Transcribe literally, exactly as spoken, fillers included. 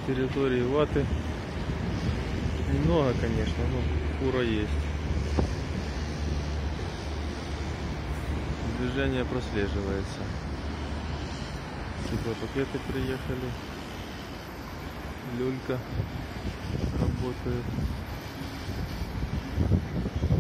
территории ваты немного, конечно, но фура есть. Движение прослеживается. Стеклопакеты приехали. Люлька работает.